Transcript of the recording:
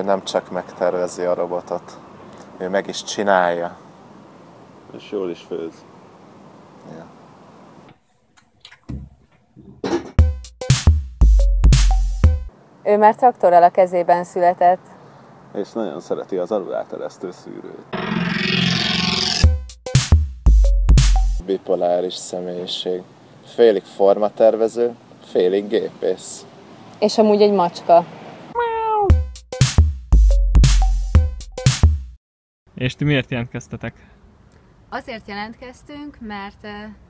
nem csak megtervezi a robotot, ő meg is csinálja. És jól is főz. Ja. Ő már traktorral a kezében született. És nagyon szereti az aluláteresztő szűrőt. Bipoláris személyiség. Félig formatervező, félig gépész. És amúgy egy macska. És ti miért jelentkeztetek? Azért jelentkeztünk, mert